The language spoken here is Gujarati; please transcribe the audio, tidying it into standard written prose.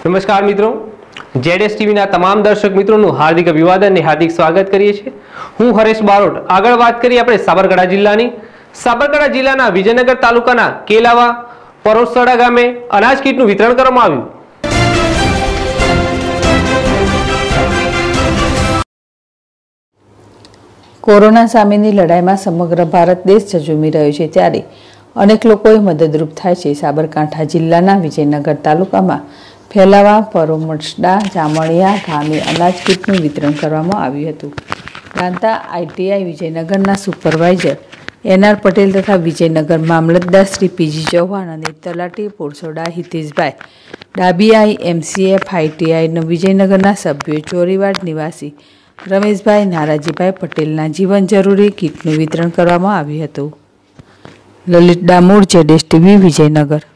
નમસ્કાર મિત્રો, જેડેસ ટીવીના તમામ દર્શક મિત્રોનું હાર્દિક અભિવાદન અને હાર્દિક સ્વાગત કરીએ છીએ। હું હરેશ બારોટ। આગળ વાત કરીએ આપણે સાબરકાંઠા જિલ્લાની। સાબરકાંઠા જિલ્લાના વિજયનગર તાલુકાના કેલાવા પરોસડા ગામે અનાજ કીટનું વિતરણ કરવામાં આવ્યું। કોરોના સામેની લડાઈમાં સમગ્ર ભારત દેશ ઝઝૂમી રહ્યો છે, ત્યારે અનેક લોકોએ મદદરૂપ થાય છે। સાબરકાંઠા જિલ્લાના વિજયનગર તાલુકામાં ફેલાવા પરોમસડા જામણિયા ગામે અનાજ કીટનું વિતરણ કરવામાં આવ્યું હતું। પ્રાંતા આઈટીઆઈ વિજયનગરના સુપરવાઇઝર એનઆર પટેલ તથા વિજયનગર મામલતદાર શ્રી પીજી ચૌહાણ અને તલાટી પોરસોડા હિતેશભાઈ ડાબીઆઈ એમસીએફ આઈટીઆઈ વિજયનગરના સભ્યોએ ચોરીવાડ નિવાસી રમેશભાઈ નારાજીભાઈ પટેલના જીવન જરૂરી કીટનું વિતરણ કરવામાં આવ્યું હતું। લલિત ડામોર, જેડેસ ટીવી, વિજયનગર।